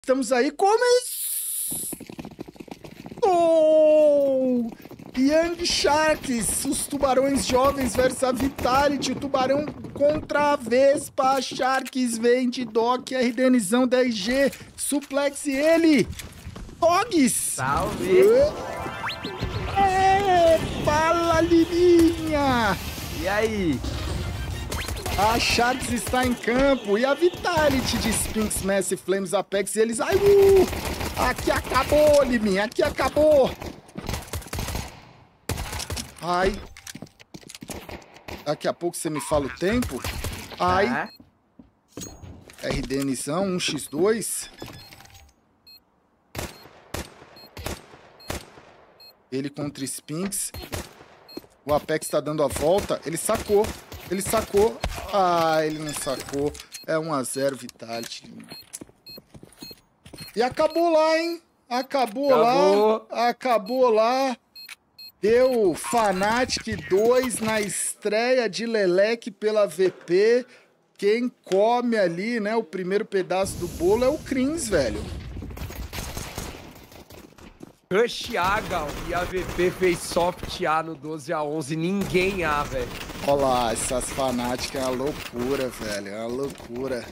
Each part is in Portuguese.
Estamos aí, começou! Young Sharks, os tubarões jovens versus a Vitality, o tubarão contra a Vespa, a Sharks vem de Doc, RDNzão 10G, suplex ele, Togs! Salve! Fala, Liminha! E aí? A Sharks está em campo e a Vitality de Sphinx, Massive Flames, Apex, e eles... Ai, aqui acabou, Liminha, aqui acabou! Ai. Daqui a pouco você me fala o tempo. Ai. RDNzão, 1x2. Ele contra Sphinx. O Apex tá dando a volta. Ele sacou. Ele sacou. Ah, ele não sacou. É 1x0 Vitality. E acabou lá, hein? Acabou lá. Acabou lá. Deu Fnatic 2 na estreia de Leleque pela VP. Quem come ali, né, o primeiro pedaço do bolo é o Crins, velho. Rush A, Gal, e a VP fez soft A no 12-11, ninguém A, velho. Olha lá, essas Fnatic é uma loucura, velho, é uma loucura.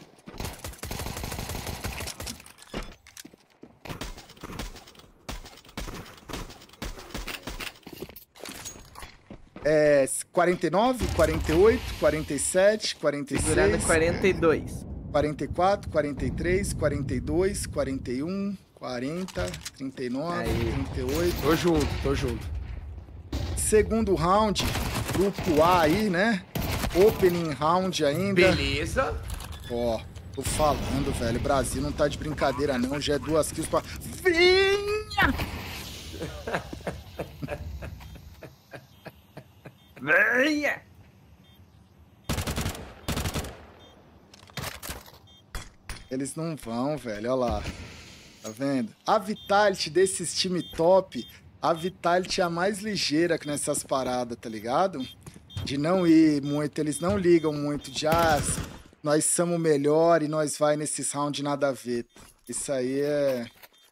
É 49, 48, 47, 46... Segurando 42. 44, 43, 42, 41, 40, 39, aí. 38... Tô junto. Segundo round, grupo A aí, né? Opening round ainda. Beleza. Ó, tô falando, velho. O Brasil não tá de brincadeira, não. Já é 2 kills pra... Vinha! Venha! Eles não vão, velho. Olha lá. Tá vendo? A Vitality desses time top, a Vitality é a mais ligeira que nessas paradas, tá ligado? De não ir muito, eles não ligam muito de nós somos melhor e nós vai nesses round nada a ver. Isso aí é...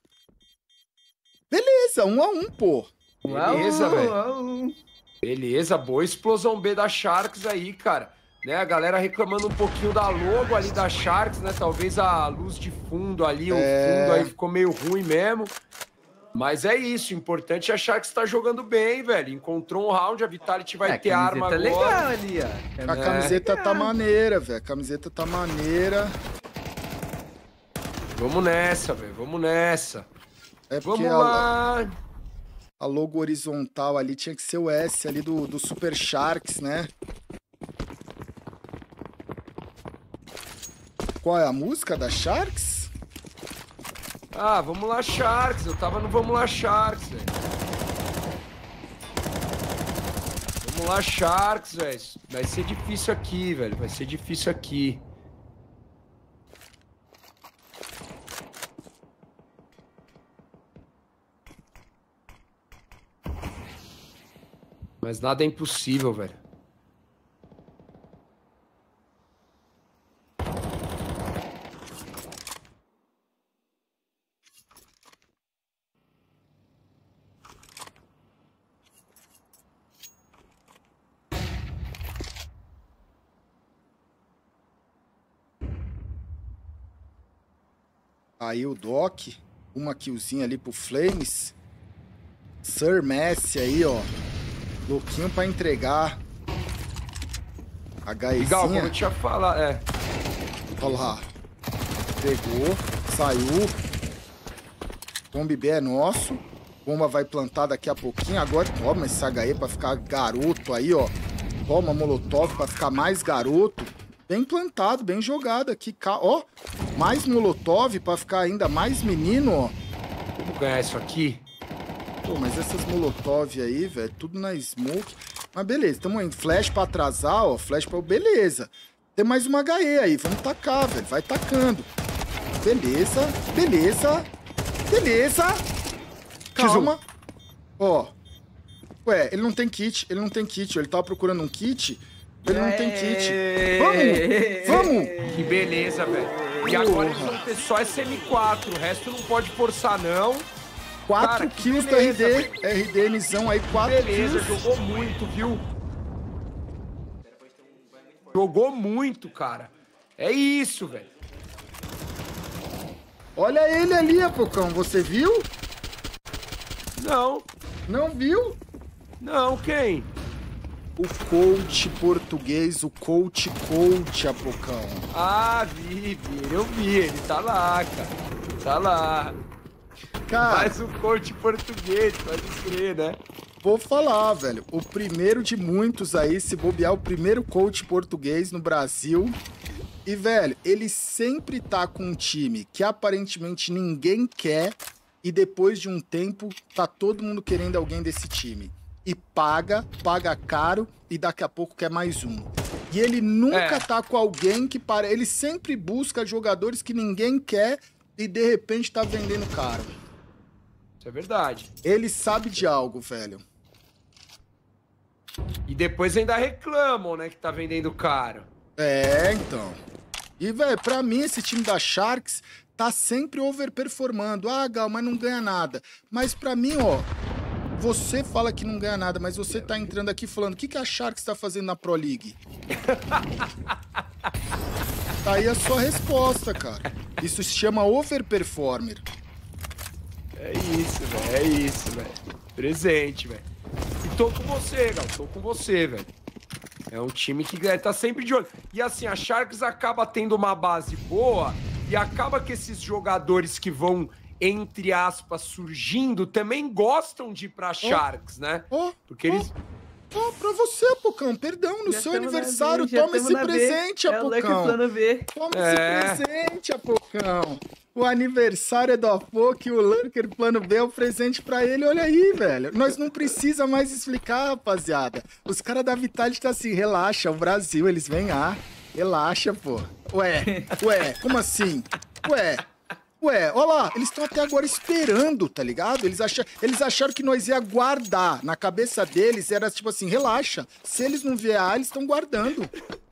Beleza, 1x1, pô. Beleza, velho. Beleza, boa explosão B da Sharks aí, cara. Né, a galera reclamando um pouquinho da logo ali da Sharks, né? Talvez a luz de fundo ali, o fundo aí ficou meio ruim mesmo. Mas é isso, o importante é a Sharks tá jogando bem, velho. Encontrou um round, a Vitality vai ter arma agora. Legal ali, ó. A camiseta tá maneira, velho. A camiseta tá maneira. Vamos nessa, velho. Vamos nessa. É porque vamos lá. A logo horizontal ali tinha que ser o S ali do Super Sharks, né? Qual é a música da Sharks? Ah, vamos lá, Sharks. Eu tava no Vamos lá, Sharks, velho. Vamos lá, Sharks, velho. Vai ser difícil aqui, velho. Vai ser difícil aqui. Mas nada é impossível, velho. Aí o Doc, uma killzinha ali pro Flames. Sir Messi aí, ó. Louquinho pra entregar. HEzinha. Legal, como eu tinha falado, Olha lá. Pegou, saiu. Bomb B é nosso. Bomba vai plantar daqui a pouquinho. Agora toma esse HE pra ficar garoto aí, ó. Toma Molotov pra ficar mais garoto. Bem plantado, bem jogado aqui. Ó, mais Molotov pra ficar ainda mais menino, ó. Vamos ganhar isso aqui? Pô, mas essas Molotov aí, velho, tudo na smoke. Mas beleza, tamo indo. Flash pra atrasar, ó. Flash pra... Beleza. Tem mais uma HE aí. Vamos tacar, velho. Vai tacando. Beleza, beleza. Beleza. Calma. Ó. Ué, ele não tem kit. Ele não tem kit. Ele tava procurando um kit. Ele não tem kit. Vamos! Vamos! Que beleza, velho. E agora eles vão ter só esse M4, o resto não pode forçar, não. 4 kills do RD. RDNzão aí, 4 beleza, kills. jogou muito, viu? Jogou muito, cara. É isso, velho. Olha ele ali, Apocão. Você viu? Não. Não viu? Não, quem? O coach português, o coach, Apocão. Ah, vi. Eu vi. Ele tá lá, cara. Tá lá. Cara, mas o coach português, pode crer, né? Vou falar, velho. O primeiro de muitos aí, se bobear, o primeiro coach português no Brasil. E, velho, ele sempre tá com um time que aparentemente ninguém quer e depois de um tempo tá todo mundo querendo alguém desse time. E paga caro e daqui a pouco quer mais um. E ele nunca tá com alguém que para. Ele sempre busca jogadores que ninguém quer e de repente tá vendendo caro. Isso é verdade. Ele sabe de algo, velho. E depois ainda reclamam, né, que tá vendendo caro. É, então. E, velho, pra mim, esse time da Sharks tá sempre overperformando. Ah, Gal, mas não ganha nada. Mas pra mim, ó, você fala que não ganha nada, mas você tá entrando aqui falando, o que a Sharks tá fazendo na Pro League? Tá aí a sua resposta, cara. Isso se chama overperformer. É isso, velho. Presente, velho. E tô com você, Gal, tô com você, velho. É um time que tá sempre de olho. E assim, a Sharks acaba tendo uma base boa e acaba que esses jogadores que vão, entre aspas, surgindo, também gostam de ir pra Sharks, né? Porque eles... pra você, Apocão, perdão, no seu aniversário, toma esse presente, Apocão. Toma esse presente, Apocão. O aniversário é do Apoc, o Lurker Plano B é o presente pra ele. Olha aí, velho. Nós não precisa mais explicar, rapaziada. Os caras da Vitality tá assim, relaxa, o Brasil, eles vêm relaxa, pô. Ué, como assim? Ué, olha lá, eles estão até agora esperando, tá ligado? Eles acharam que nós ia guardar. Na cabeça deles era tipo assim, relaxa. Se eles não vier, eles estão guardando.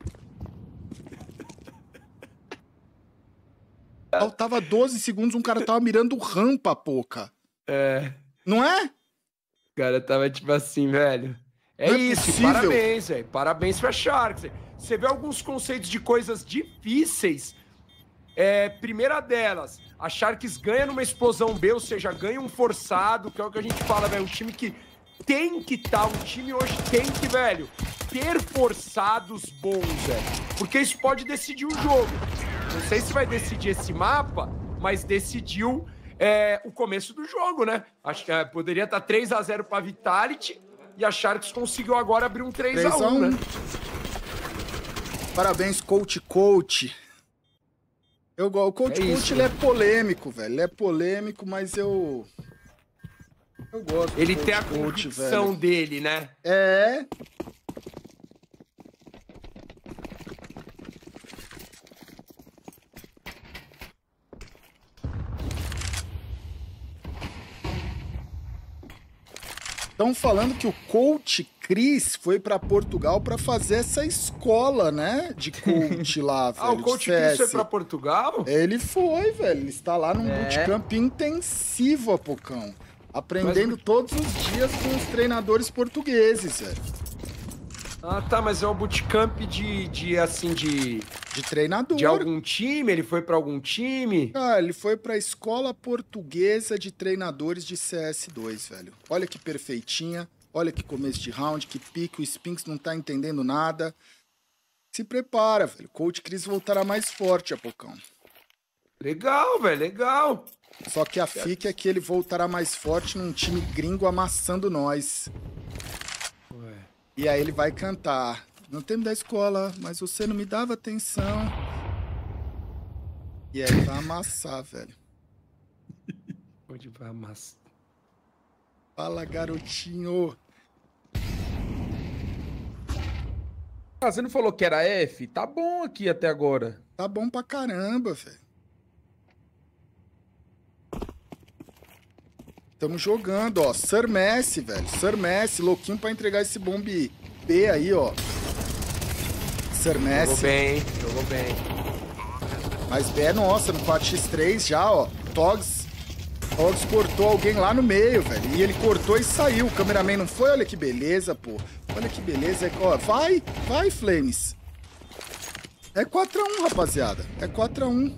Faltava 12 segundos, um cara tava mirando rampa, Poca. Não é? O cara tava tipo assim, velho. É isso, parabéns, velho. Parabéns pra Sharks. Véio. Você vê alguns conceitos de coisas difíceis. Primeira delas, a Sharks ganha numa explosão B, ou seja, ganha um forçado, que é o que a gente fala, velho. Um time que tem que estar, um time hoje tem que, velho, ter forçados bons, velho. Porque isso pode decidir o jogo. Não sei se vai decidir esse mapa, mas decidiu o começo do jogo, né? Acho que poderia estar 3-0 pra Vitality e a Sharks conseguiu agora abrir um 3-1, né? Parabéns, coach. O coach, ele é polêmico, velho. Ele é polêmico, mas eu gosto. Ele tem a convicção dele, né? Estão falando que o coach Cris foi para Portugal para fazer essa escola, né? De coach lá, velho. O coach Cris foi para Portugal? Ele foi, velho. Ele está lá num bootcamp intensivo, Apocão. Aprendendo todos os dias com os treinadores portugueses, velho. Ah, tá, mas é um bootcamp de treinador. De algum time? Ele foi pra algum time? Ah, ele foi pra Escola Portuguesa de Treinadores de CS2, velho. Olha que perfeitinha. Olha que começo de round, que pique. O Spinks não tá entendendo nada. Se prepara, velho. Coach Cris voltará mais forte, Apocão. Legal, velho, legal. Só que a fica é que ele voltará mais forte num time gringo amassando nós. E aí ele vai cantar. No tempo da escola, mas você não me dava atenção. E aí vai amassar, velho. Onde vai amassar? Fala, garotinho. Ah, você não falou que era F? Tá bom aqui até agora. Tá bom pra caramba, velho. Tamo jogando, ó. Sir Messi, velho. Sir Messi, louquinho pra entregar esse bombe B aí, ó. Sir Messi. Jogou bem. Mas é nossa, no 4x3 já, ó. Togs cortou alguém lá no meio, velho. E ele cortou e saiu. O cameraman não foi? Olha que beleza, pô. Olha que beleza. Ó, vai, Flames. É 4x1, rapaziada. É 4x1.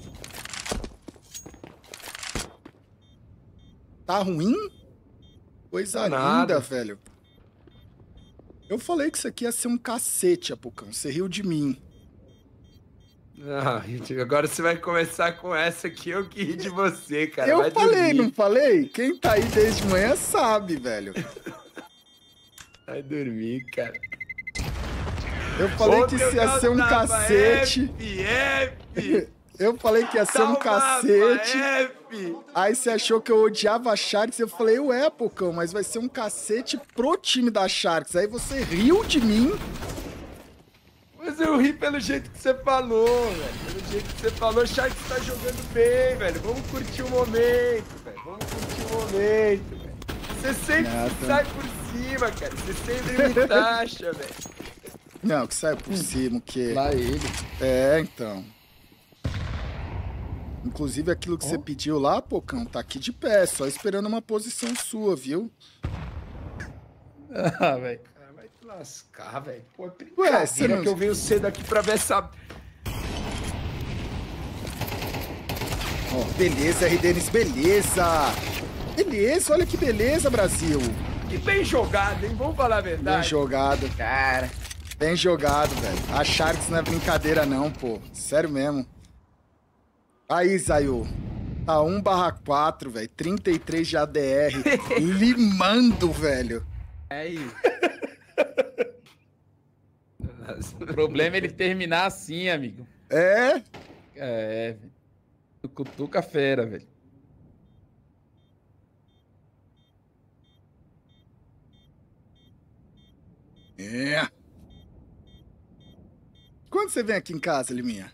Tá ruim? Coisa linda, velho. Eu falei que isso aqui ia ser um cacete, Apocão. Você riu de mim. Ah, agora você vai começar com essa aqui, eu que ri de você, cara. Eu vai falei, dormir. não falei? Quem tá aí desde manhã sabe, velho. Vai dormir, cara. Eu falei que isso ia ser um cacete. Eu falei que ia ser um cacete. Aí você achou que eu odiava a Sharks. Eu falei, ué, Pocão, mas vai ser um cacete pro time da Sharks. Aí você riu de mim. Mas eu ri pelo jeito que você falou, velho. Pelo jeito que você falou, o Sharks tá jogando bem, velho. Vamos curtir o momento, velho. Vamos curtir o momento, velho. Você sempre sai por cima, cara. Você sempre me taxa, velho. Não, que sai por cima, o quê? Lá ele. É, então. Inclusive, aquilo que você pediu lá, Pocão, tá aqui de pé, só esperando uma posição sua, viu? Ah, velho. Cara, vai te lascar, velho. Pô, é brincadeira que eu venho cedo aqui pra ver essa... Ó, beleza, R-Denis, beleza! Beleza, olha que beleza, Brasil! Que bem jogado, hein? Vamos falar a verdade. Bem jogado. Cara. Bem jogado, velho. A Sharks não é brincadeira não, pô. Sério mesmo. Aí, Zayu. Tá 1/4, velho. 33 de ADR. Limando, velho. É isso. O problema é ele terminar assim, amigo. É? É, velho. Tu cutuca a fera, velho. É. Quando você vem aqui em casa, Liminha?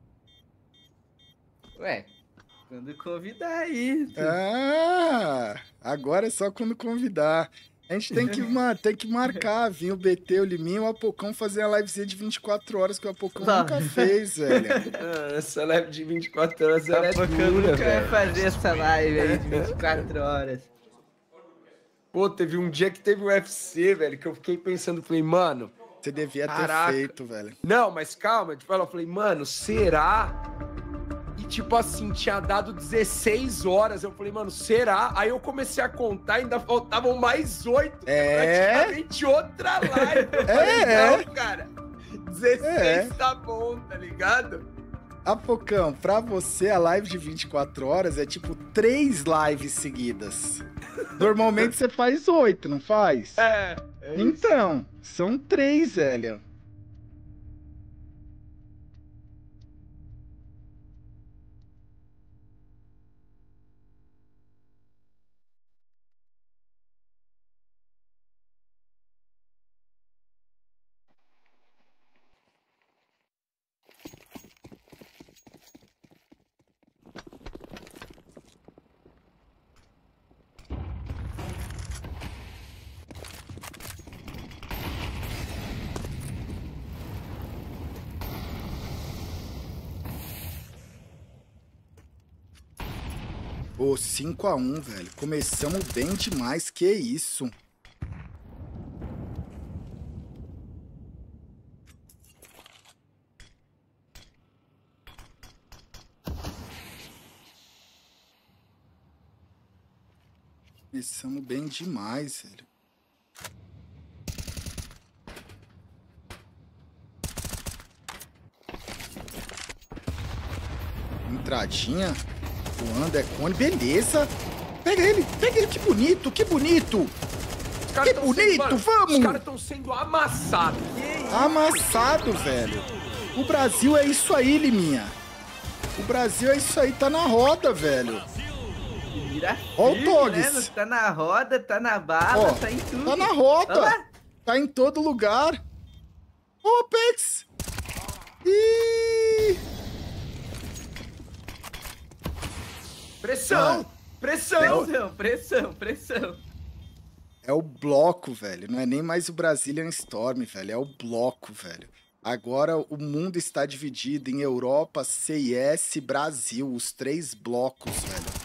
Ué, quando convidar aí. Ah, agora é só quando convidar. A gente tem que marcar, vir o BT, o Liminha e o Apocão fazer a livezinha de 24 horas que o Apocão nunca fez, velho. Essa live de 24 horas ela é Apocão dura, nunca vai velho. fazer essa live aí de 24 horas. Pô, teve um dia que teve o UFC, velho, que eu fiquei pensando, falei, mano... Você devia Caraca. ter feito, velho. Não, mas calma, tipo, eu falei, mano, será? E tipo assim, tinha dado 16 horas. Eu falei, mano, será? Aí eu comecei a contar, ainda faltavam mais 8. Praticamente outra live. Eu falei, não, cara. 16 tá bom, tá ligado? Apocão, pra você a live de 24 horas é tipo 3 lives seguidas. Normalmente você faz 8, não faz? É então, são 3, velho. Pô, 5x1, velho. Começamos bem demais, que isso. Começamos bem demais, velho. Entradinha. Voando, é cone. Beleza. Pega ele, que bonito, que bonito. Que bonito, vamos. Os caras estão sendo amassados. Amassado, velho. O Brasil é isso aí, Liminha. O Brasil é isso aí, tá na roda, velho. Ó o Togs. Né? Tá na roda, tá na bala, tá em tudo. Tá na roda. Olá. Tá em todo lugar. Ô, Pex. Ih. Pressão! Pressão. É o bloco, velho. Não é nem mais o Brazilian Storm, velho. É o bloco, velho. Agora o mundo está dividido em Europa, CIS, Brasil. Os 3 blocos, velho.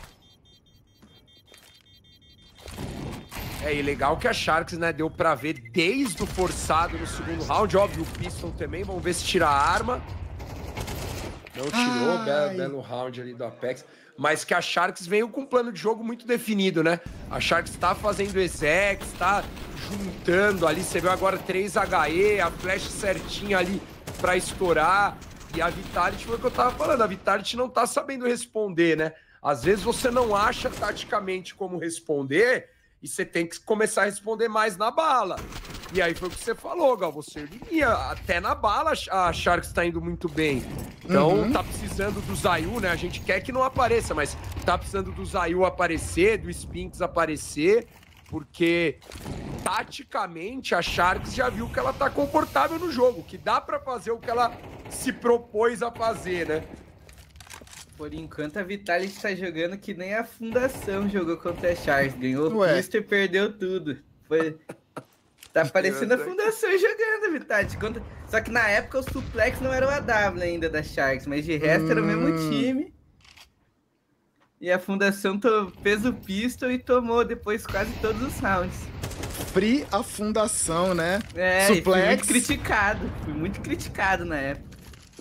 E legal que a Sharks, né, deu pra ver desde o forçado no segundo round. Óbvio, o Piston também. Vamos ver se tira a arma. Não tirou, belo round ali do Apex. Mas que a Sharks veio com um plano de jogo muito definido, né? A Sharks tá fazendo execs, tá juntando ali. Você viu agora 3 HE, a flash certinha ali pra estourar. E a Vitality, foi o que eu tava falando, a Vitality não tá sabendo responder, né? Às vezes você não acha taticamente como responder e você tem que começar a responder mais na bala. E aí foi o que você falou, Gal, você iria até na bala, a Sharks tá indo muito bem. Então tá precisando do Zayu, né? A gente quer que não apareça, mas tá precisando do Zayu aparecer, do Spinks aparecer, porque taticamente a Sharks já viu que ela tá confortável no jogo, que dá pra fazer o que ela se propôs a fazer, né? Por enquanto, a Vitality tá jogando que nem a Fundação jogou contra a Sharks. Ganhou o pista e perdeu tudo. Tá parecendo a Fundação jogando, a Vitality. Só que na época o Suplex não era o AW ainda da Sharks, mas de resto era o mesmo time. E a Fundação fez o pistol e tomou depois quase todos os rounds. Free a Fundação, né? Suplex. Fui muito criticado. Fui muito criticado na época.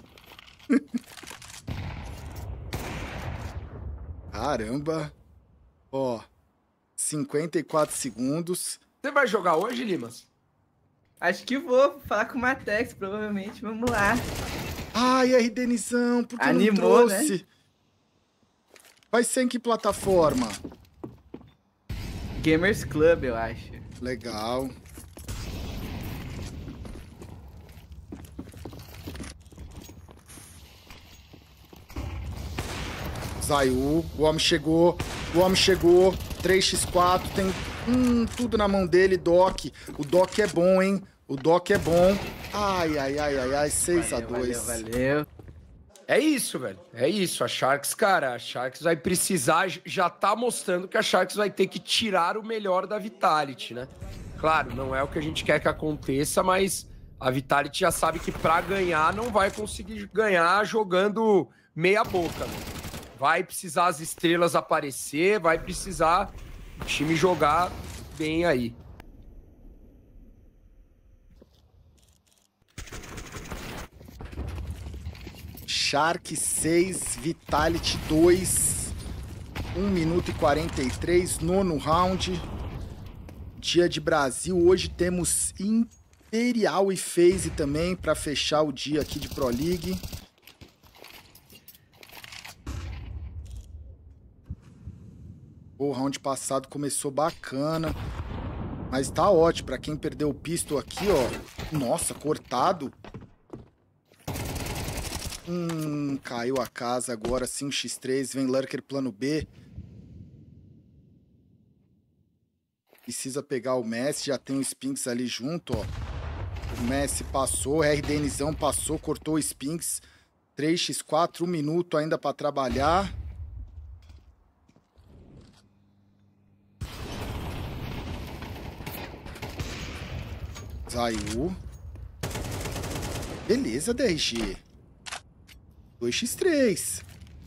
Caramba. Ó, 54 segundos. Você vai jogar hoje, Limas? Acho que vou falar com o Matex, provavelmente. Vamos lá. Ai, RDNzão, por que animou, não trouxe? Né? Vai ser em que plataforma? Gamers Club, eu acho. Legal. Zayu, o homem chegou, 3x4, tem tudo na mão dele, Doc. O Doc é bom, hein? O Doc é bom. Ai, 6x2. Valeu. É isso, velho. É isso. A Sharks, cara, a Sharks vai precisar, já tá mostrando que a Sharks vai ter que tirar o melhor da Vitality, né? Claro, não é o que a gente quer que aconteça, mas a Vitality já sabe que pra ganhar não vai conseguir ganhar jogando meia boca, né? Vai precisar as estrelas aparecer, vai precisar o time jogar bem aí. Shark 6, Vitality 2, 1 minuto e 43, nono round. Dia de Brasil, hoje temos Imperial e FaZe também para fechar o dia aqui de Pro League. O round passado começou bacana, mas tá ótimo. Pra quem perdeu o pistol aqui, ó. Nossa, cortado. Caiu a casa agora, 5x3. Vem Lurker plano B. Precisa pegar o Messi, já tem o Spinks ali junto, ó. O Messi passou, o RDNzão passou, cortou o Spinks. 3x4, 1 minuto ainda pra trabalhar. Zayu. Beleza, DRG. 2x3.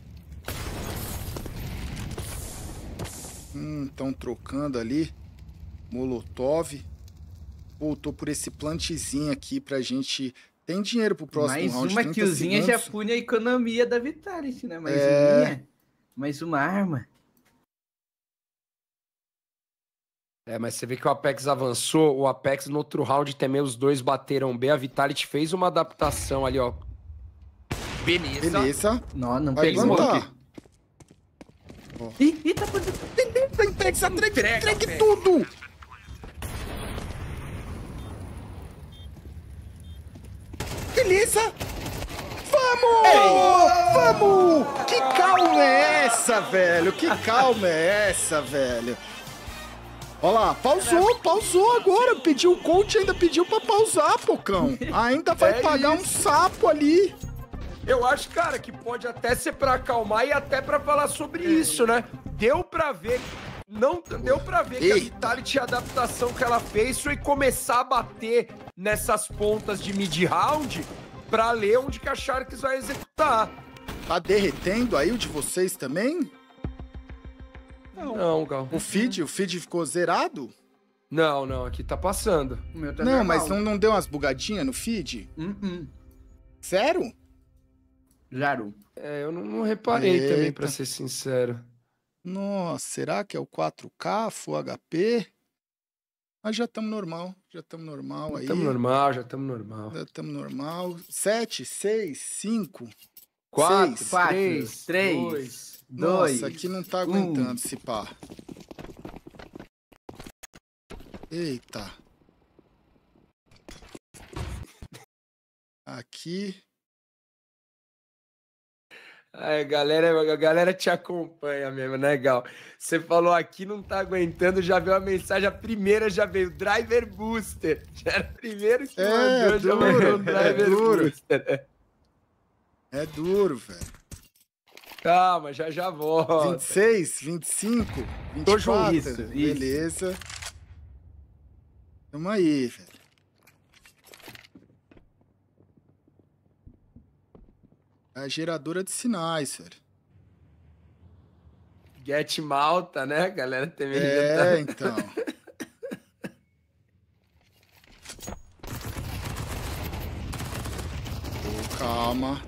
Estão trocando ali. Molotov. Voltou por esse plantezinho aqui pra gente... Tem dinheiro pro próximo round. Mais uma killzinha já pune a economia da Vitality, né? Mais uma arma. Mas você vê que o Apex avançou, o Apex no outro round também os dois bateram bem, a Vitality fez uma adaptação ali, ó. Beleza. Não vai pegou. Plantar. Ih, tá fazendo... Entregue tudo! Beleza! Vamos! Que calma é essa, velho? Olha lá, pausou agora. Pediu o coach, ainda pediu pra pausar, Pocão. Ainda vai pagar um sapo ali. Eu acho, cara, que pode até ser pra acalmar e até pra falar sobre isso, né? Deu pra ver Não deu pra ver que a Vitality, a adaptação que ela fez foi começar a bater nessas pontas de mid-round pra ler onde que a Sharks vai executar. Tá derretendo aí o de vocês também? Não, Gal. O feed ficou zerado? Não, aqui tá passando. O meu tá Não, normal. mas não deu umas bugadinhas no feed? Sério? Zero. Eu não reparei também, pra ser sincero. Nossa, será que é o 4K, Full HP? Mas já estamos normal, aí. Já estamos normal. Já estamos normal. 7, 6, 5, 4, 6. 3, 2. Nossa, aqui não tá aguentando esse pá. Eita. Aqui. A galera te acompanha mesmo, né, Gal? Você falou aqui, não tá aguentando, já veio a mensagem, a primeira já veio, Driver Booster. Já era o primeiro que mandou, já mandou Driver Booster. É duro, velho. Calma, já volta. 26, 25, 24. Tô junto. Isso. Beleza. Tamo aí, velho. É a geradora de sinais, velho. Get Malta, né, galera? Também então. Calma.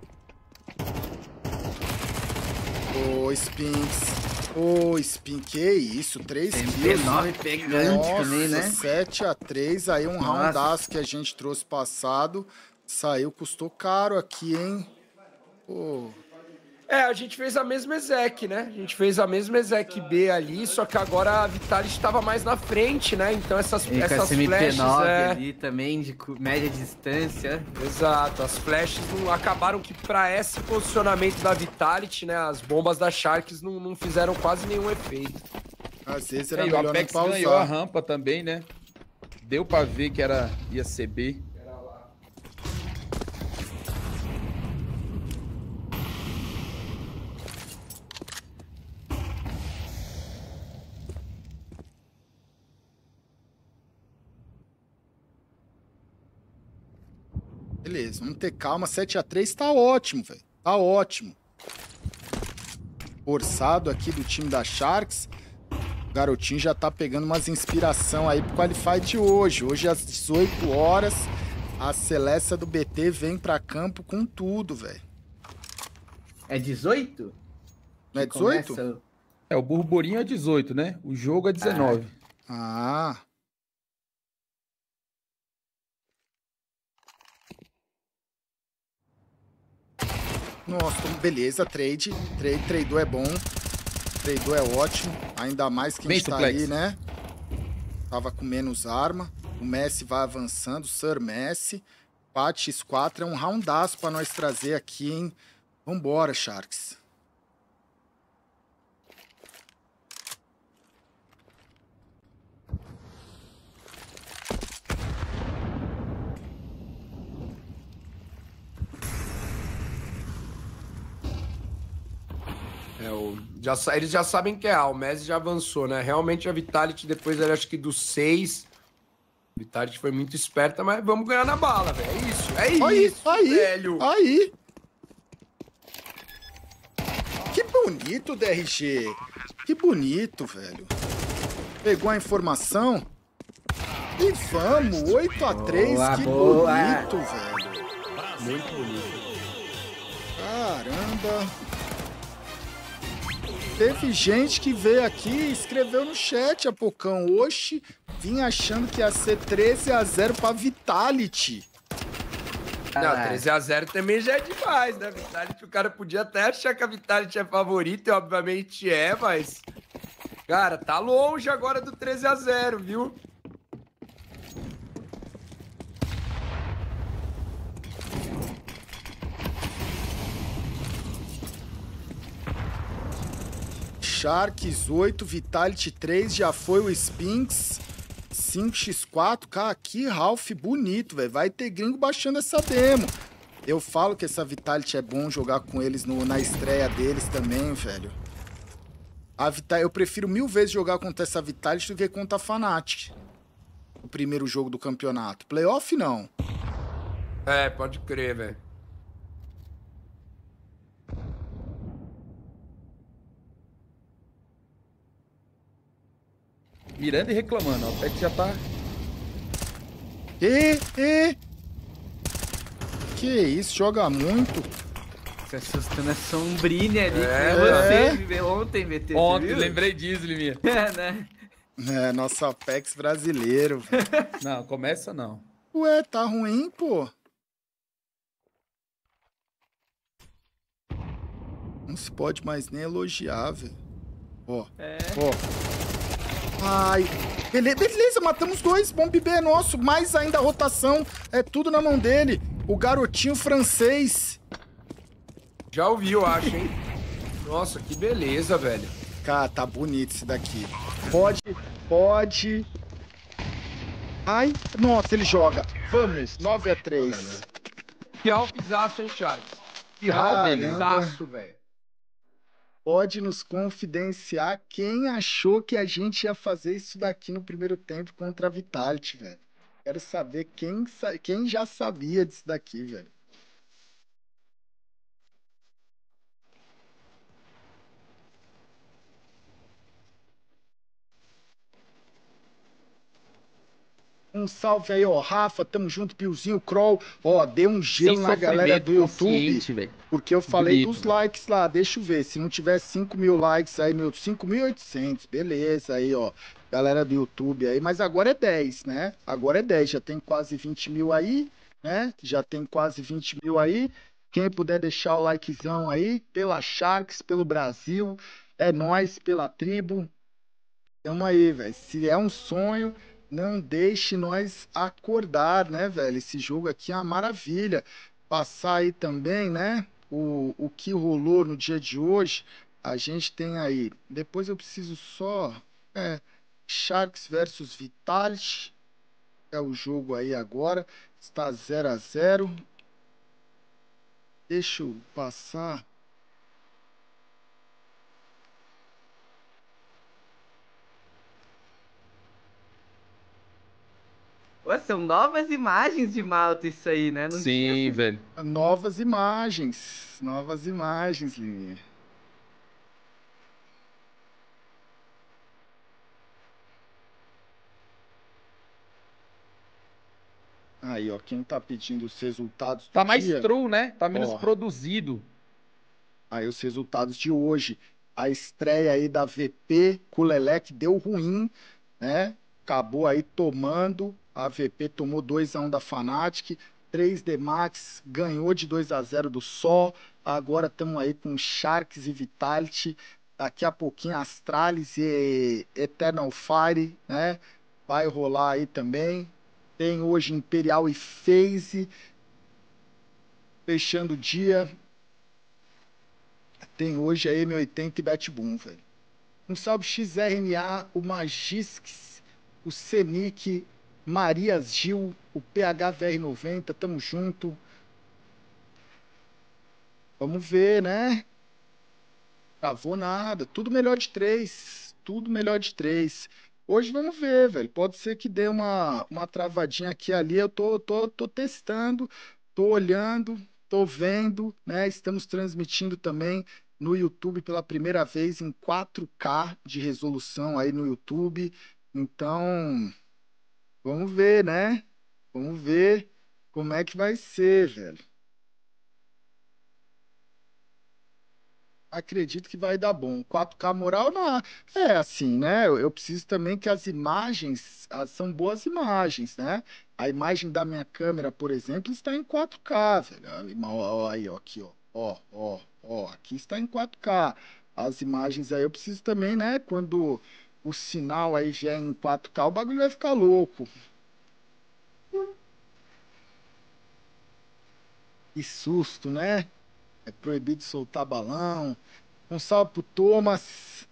Spinks. Que isso? 3 kills. 9 pegante também, né? 7-3. Aí um roundaço que a gente trouxe passado. Saiu, custou caro aqui, hein? Pô. A gente fez a mesma exec, né? A gente fez a mesma exec B ali, só que agora a Vitality estava mais na frente, né? Então essas flashes... ali também, de média distância. Exato, as flashes não acabaram que para esse posicionamento da Vitality, né? As bombas da Sharks não fizeram quase nenhum efeito. Às vezes era E o melhor Apex não ganhou pausar. a rampa também, né? Deu pra ver que ia ser B. Beleza, vamos ter calma. 7-3 tá ótimo, velho. Tá ótimo. Forçado aqui do time da Sharks. O garotinho já tá pegando umas inspiração aí pro Qualify de hoje. Hoje às 18 horas, a Celeste do BT vem pra campo com tudo, velho. É 18? Não é 18? Começa... O burburinho é 18, né? O jogo é 19. Ah. Nossa, beleza, tradeou é bom. Tradeou é ótimo. Ainda mais que a gente tá ali, né? Tava com menos arma. O Messi vai avançando, Sir Messi. Pat X4 é um roundaço pra nós trazer aqui, hein? Vambora, Sharks. Eles já sabem que o Messi já avançou, né? Realmente a Vitality, depois, acho que dos 6, a Vitality foi muito esperta, mas vamos ganhar na bala, velho. É isso, velho. Aí. Que bonito, DRG. Que bonito, velho. Pegou a informação. E vamos, 8-3. Que bonito, velho. Muito bonito. Caramba. Teve gente que veio aqui e escreveu no chat, Apocão. Oxi, vim achando que ia ser 13-0 pra Vitality. Não, 13-0 também já é demais, né? Vitality, o cara podia até achar que a Vitality é favorita, e obviamente é, mas... Cara, tá longe agora do 13-0, viu? Sharks 8, Vitality 3, já foi o Spinks 5x4. Cara, que Ralph bonito, velho. Vai ter gringo baixando essa demo. Eu falo que essa Vitality é bom jogar com eles na estreia deles também, velho. Eu prefiro 1000 vezes jogar contra essa Vitality do que contra a Fnatic. O primeiro jogo do campeonato. Playoff, não. É, pode crer, velho. Mirando e reclamando, ó. O Pet já tá... Que isso, joga muito. Se assustando a Sombrini ali. Você ontem, VT. Ontem, lembrei disso, Liminha. Né? É, nosso Apex brasileiro. Não, começa não. Ué, tá ruim, pô. Não se pode mais nem elogiar, velho. Ó, Ai, beleza, matamos 2. Bomb B é nosso, mais ainda a rotação. É tudo na mão dele. O garotinho francês. Já ouvi, eu acho, hein? Nossa, que beleza, velho. Cara, tá bonito esse daqui. Pode. Ai, nossa, ele joga. Vamos, 9-3. Que alfizaço, hein, Charles? Que Caramba. alfizaço, velho. Pode nos confidenciar quem achou que a gente ia fazer isso daqui no primeiro tempo contra a Vitality, velho. Quero saber quem já sabia disso daqui, velho. Um salve aí, ó, Rafa, tamo junto, Piozinho, Kroll. Ó, dê um gelo na galera do YouTube, porque eu falei dos likes lá, deixa eu ver, se não tiver 5.000 likes aí, 5.800, beleza aí, ó, galera do YouTube aí, mas agora é 10, né? Agora é 10, já tem quase 20.000 aí, né? Já tem quase 20.000 aí. Quem puder deixar o likezão aí, pela Sharks, pelo Brasil, é nóis, pela tribo. Tamo aí, velho. Se é um sonho, não deixe nós acordar, né, velho? Esse jogo aqui é uma maravilha. Passar aí também, né? O que rolou no dia de hoje. A gente tem aí. Depois eu preciso só. Sharks versus Vitality. É o jogo aí agora. Está 0-0. Deixa eu passar. Pô, são novas imagens de Malta isso aí, né? Não Sim, velho. Novas imagens. Novas imagens, Linha. Aí, ó, quem tá pedindo os resultados do Tá mais dia, true, né? Tá menos ó, produzido. aí os resultados de hoje. A estreia aí da VP com o Lelec deu ruim, né? Acabou aí tomando. A VP tomou 2-1 da Fnatic. 3D Max ganhou de 2-0 do Sol. Agora estamos aí com Sharks e Vitality. Daqui a pouquinho Astralis e Eternal Fire, né? Vai rolar aí também. Tem hoje Imperial e FaZe. Fechando o dia. Tem hoje a M80 e Betboom, velho. Um salve XRNA, o Magix, o Senic, Marias Gil, o PHVR90, tamo junto. Vamos ver, né? Travou nada, tudo melhor de 3, tudo melhor de 3. Hoje vamos ver, velho. Pode ser que dê uma travadinha aqui e ali. Eu tô testando, tô olhando, tô vendo, né? Estamos transmitindo também no YouTube pela primeira vez em 4K de resolução aí no YouTube. Então, vamos ver, né? Vamos ver como é que vai ser, velho. Acredito que vai dar bom. 4K moral não. É assim, né? Eu preciso também que as imagens são boas imagens, né? A imagem da minha câmera, por exemplo, está em 4K, velho. Aí, ó, aqui, ó, aqui está em 4K. As imagens aí eu preciso também, né? Quando o sinal aí já é em 4K, o bagulho vai ficar louco. Que susto, né? É proibido soltar balão. Um salve pro Thomas.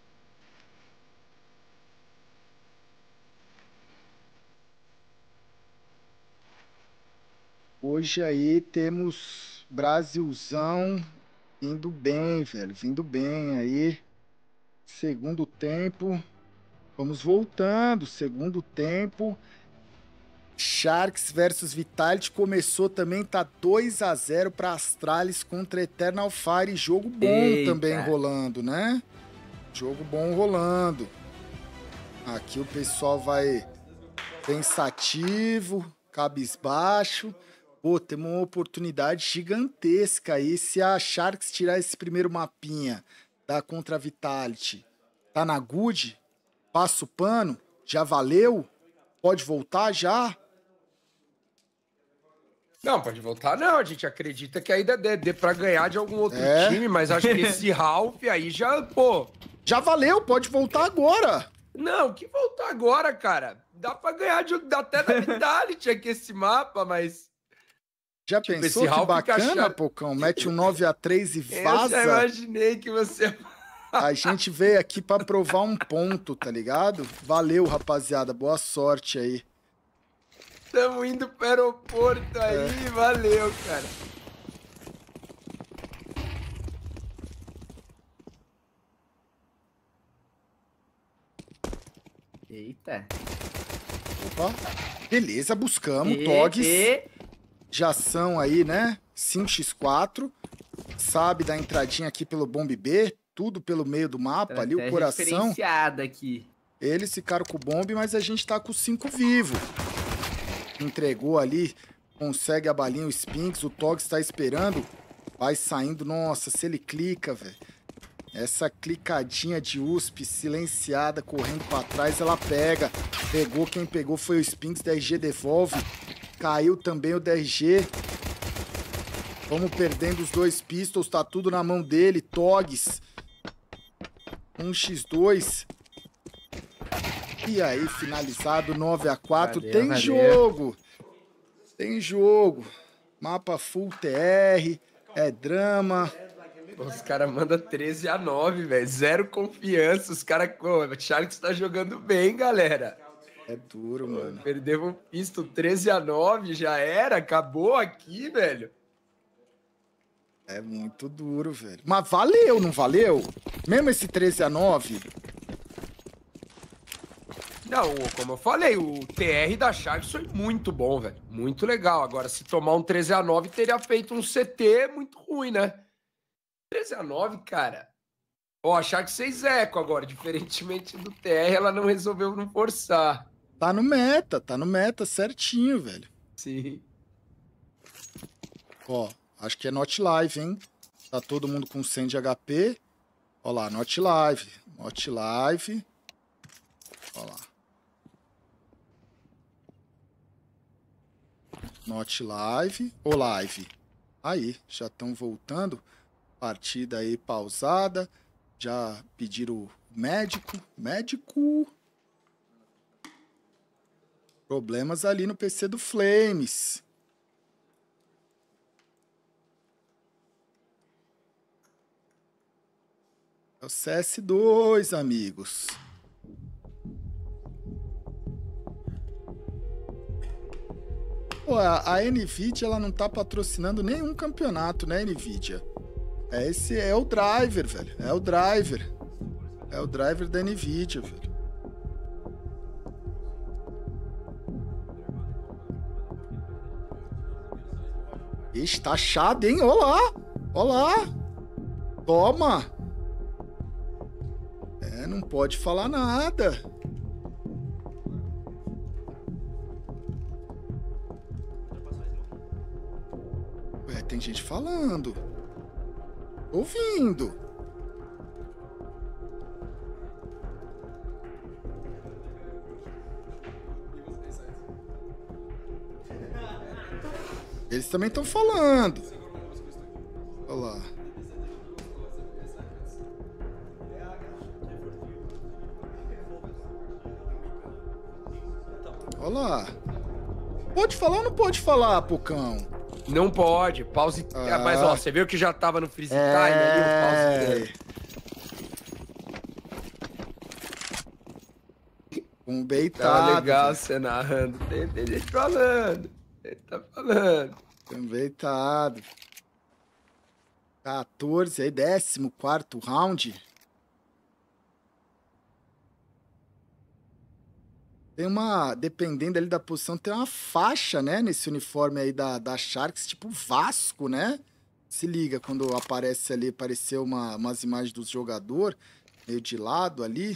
Hoje aí temos Brasilzão vindo bem, velho. Vindo bem aí. Segundo tempo. Vamos voltando. Segundo tempo. Sharks versus Vitality começou também, tá 2-0 para Astralis contra Eternal Fire. Jogo bom também rolando, né? Jogo bom rolando. Aqui o pessoal vai pensativo, cabisbaixo. Pô, temos uma oportunidade gigantesca aí. Se a Sharks tirar esse primeiro mapinha da contra a Vitality, tá na good, passa o pano, já valeu? Pode voltar já? Não, pode voltar não, a gente acredita que ainda dê pra ganhar de algum outro time, mas acho que esse Ralph aí já, pô... Já valeu, pode voltar agora. Não, que voltar agora, cara? Dá pra ganhar até da Vitality aqui esse mapa, mas... Já tipo, pensou que bacana, Pocão? Mete um 9-3 e vaza. Eu já imaginei que você... A gente veio aqui pra provar um ponto, tá ligado? Valeu, rapaziada, boa sorte aí. Estamos indo pro aeroporto aí, valeu, cara. Eita. Opa, beleza, buscamos, Togs. Já são aí, né? 5x4. Sabe da entradinha aqui pelo Bomb B, tudo pelo meio do mapa, ali o coração. Diferenciada aqui. Eles ficaram com o bomb, mas a gente tá com 5 vivo. Entregou ali, consegue a balinha, o Spinks, o Togs tá esperando, vai saindo, nossa, se ele clica, velho. Essa clicadinha de USP silenciada, correndo pra trás, ela pega. Pegou, quem pegou foi o Spinks, DRG devolve. Caiu também o DRG. Vamos perdendo os 2 pistols, tá tudo na mão dele, Togs. 1x2. E aí, finalizado, 9-4. Tem jogo. Tem jogo. Mapa full TR. É drama. Os caras mandam 13-9, velho. Zero confiança. Os caras... O Sharks tá jogando bem, galera. É duro, mano. Perdemos um pistol 13-9. Já era. Acabou aqui, velho. É muito duro, velho. Mas valeu, não valeu? Mesmo esse 13-9... Não, como eu falei, o TR da Sharks foi muito bom, velho. Muito legal. Agora, se tomar um 13-9, teria feito um CT muito ruim, né? 13-9, cara. Ó, a Sharks fez eco agora. Diferentemente do TR, ela não resolveu não forçar. Tá no meta certinho, velho. Sim. Ó, acho que é not live, hein? Tá todo mundo com 100 de HP. Ó lá, not live. Not live. Ó lá. Not live ou live. Aí, já estão voltando. Partida aí pausada. Já pediram o médico. Médico. Problemas ali no PC do Flames. É o CS2, amigos. Pô, a NVIDIA, ela não tá patrocinando nenhum campeonato, né, NVIDIA? Esse é o driver, velho. É o driver. É o driver da NVIDIA, velho. Ixi, tá achado, hein? Olá! Olá! Toma! É, não pode falar nada. Ué, tem gente falando. Ouvindo. Eles também estão falando. Olha lá. Olha lá. Pode falar ou não pode falar, Pocão? Não pode. Pause... Ah. Mas, ó, você viu que já tava no freeze time ali, o pause dele. Um beitado. Tá legal você narrando. Tem gente falando. Ele tá falando. Um beitado. 14 aí, 14º round. Tem uma, dependendo ali da posição, tem uma faixa, né, nesse uniforme aí da Sharks, tipo Vasco, né? Se liga, quando aparece ali, apareceu umas imagens dos jogadores, meio de lado ali.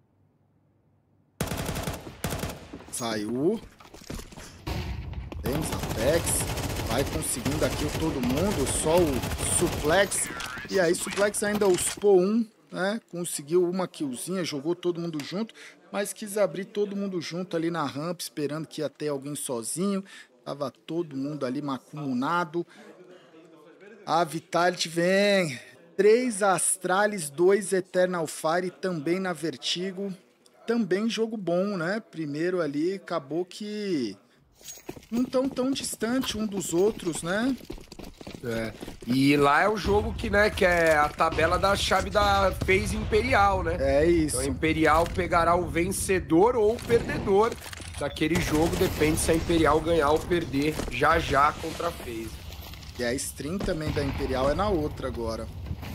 Saiu. Temos Apex. Vai conseguindo aqui todo mundo, só o Suplex. E aí, Suplex ainda uspou um, né? Conseguiu uma killzinha, jogou todo mundo junto, mas quis abrir todo mundo junto ali na rampa, esperando que ia ter alguém sozinho. Tava todo mundo ali macumunado. A Vitality vem. 3 Astralis, 2 Eternal Fire, também na Vertigo. Também jogo bom, né? Primeiro ali, acabou que não tão distante um dos outros, né? É. E lá é o jogo que, né, que é a tabela da chave da FaZe Imperial, né? É isso. Então, a Imperial pegará o vencedor ou o perdedor daquele jogo, depende se a Imperial ganhar ou perder já contra a FaZe. E a stream também da Imperial é na outra agora.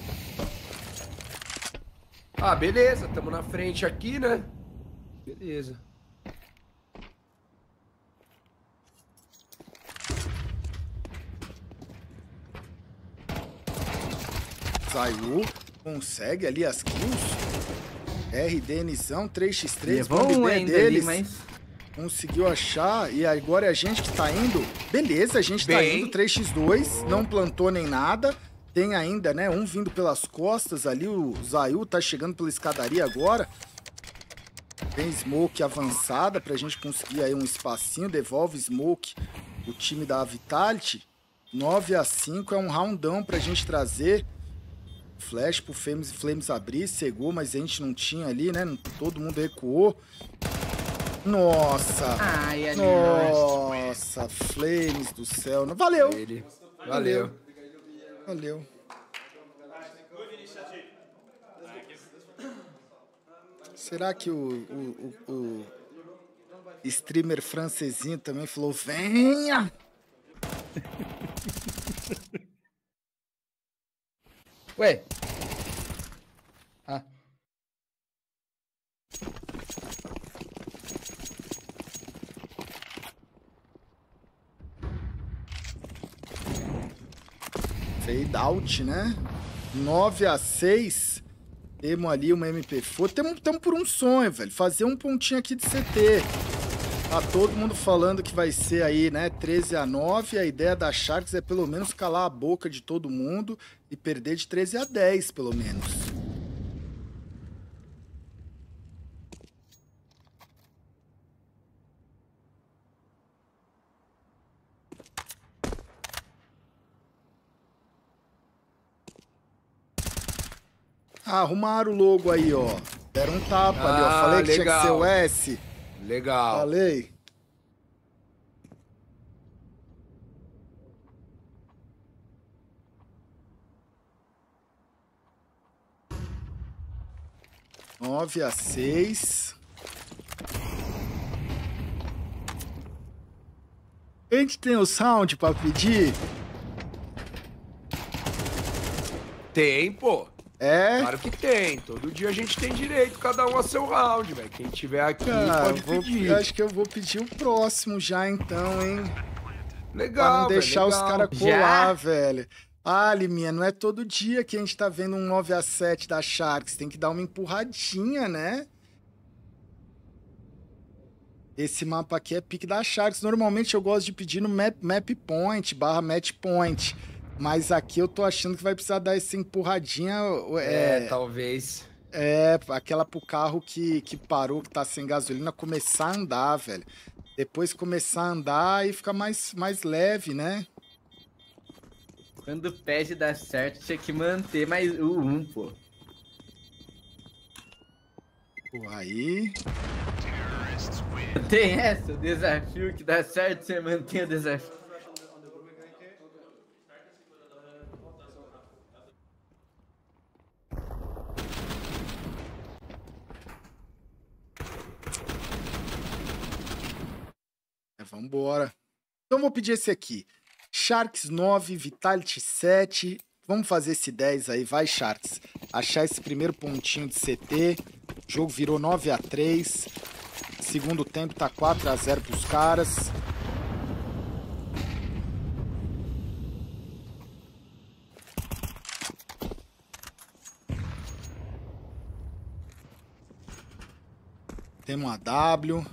Ah, beleza, tamo na frente aqui, né? Beleza. Saiu, consegue ali as kills. RDNzão, 3x3, levou um ainda deles. Ali, mas... Conseguiu achar, e agora é a gente que tá indo. Beleza, a gente tá indo, 3x2, não plantou nem nada. Tem ainda, né, um vindo pelas costas ali, o Zayu tá chegando pela escadaria agora. Tem smoke avançada pra gente conseguir aí um espacinho, devolve smoke o time da Vitality. 9-5 é um roundão pra gente trazer. Flash pro Flames abrir, cegou, mas a gente não tinha ali, né? Todo mundo recuou. Nossa! Ai, nossa, Flames do céu. Valeu! Valeu. Valeu. Será que o streamer francesinho também falou, venha! Ué? Ah. Fade out, né? 9-6. Temos ali uma MP4. Temos por um sonho, velho. Fazer um pontinho aqui de CT. Tá todo mundo falando que vai ser aí, né? 13-9. A ideia da Sharks é pelo menos calar a boca de todo mundo e perder de 13-10, pelo menos. Ah, arrumaram o logo aí, ó. Deram um tapa ali, ó. Falei que tinha que ser o S. Legal. Falei. — 9-6. A gente tem o sound pra pedir? Tem, pô. É? Claro que tem. Todo dia a gente tem direito, cada um a seu round, velho. Quem tiver aqui pode pedir. Acho que eu vou pedir o próximo já, então, hein? Legal, pra não deixar legal. os caras colar, velho. Ah, Liminha, não é todo dia que a gente tá vendo um 9-7 da Sharks. Tem que dar uma empurradinha, né? Esse mapa aqui é pique da Sharks. Normalmente eu gosto de pedir no map point, /match point. Mas aqui eu tô achando que vai precisar dar essa empurradinha. Talvez. É, aquela pro carro que parou, que tá sem gasolina, começar a andar, velho. Depois começar a andar e ficar mais leve, né? Quando o pad dá certo, tinha que manter mais o 1, pô. Pô, aí... Tem essa, o desafio que dá certo, você mantém o desafio. Vambora. Então vou pedir esse aqui. Sharks 9, Vitality 7. Vamos fazer esse 10 aí, vai, Sharks. Achar esse primeiro pontinho de CT. O jogo virou 9-3. Segundo tempo tá 4-0 pros caras. Temos a W.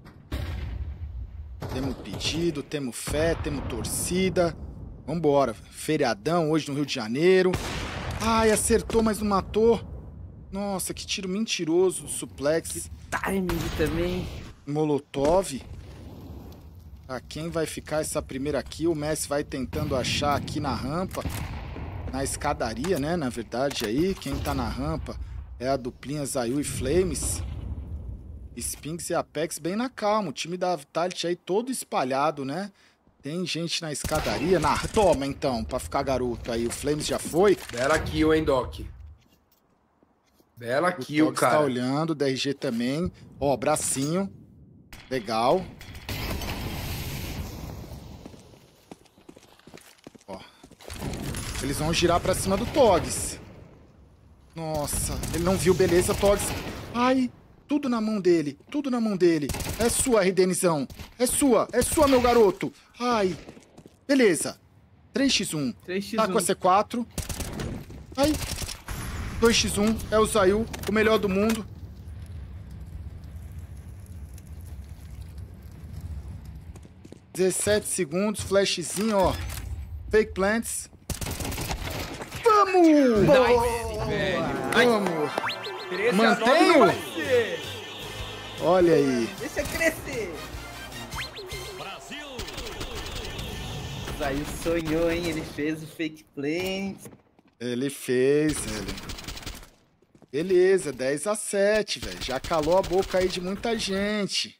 Temos pedido, temos fé, temos torcida. Vambora. Feriadão hoje no Rio de Janeiro. Ai, acertou, mas não matou. Nossa, que tiro mentiroso. Suplex. Timing também. Molotov. Pra quem vai ficar essa primeira aqui? O Messi vai tentando achar aqui na rampa. Na escadaria, né? Na verdade aí. Quem tá na rampa é a duplinha Zayu e Flames. Spinks e Apex bem na calma. O time da Vitality aí todo espalhado, né? Tem gente na escadaria. Toma, então, pra ficar garoto aí. O Flames já foi. Bela kill, hein, Doc? Bela kill, o cara. Tá olhando, o DRG também. Ó, bracinho. Legal. Ó. Eles vão girar pra cima do Togs. Nossa, ele não viu, beleza, Togs. Ai... Tudo na mão dele, tudo na mão dele. É sua, Ridenizão. É sua, meu garoto. Ai. Beleza. 3x1. 3x1. Tá com a C4. Ai. 2x1. É o Zayu, o melhor do mundo. ...17 segundos, flashzinho, ó. Fake plants. Vamos! Nice, velho. Vamos! 13 Mantenho? a 9 vai ser. Olha aí. Deixa crescer. Brasil. Aí sonhou, hein? Ele fez o fake play. Ele fez, velho. Beleza, 10-7, velho. Já calou a boca aí de muita gente.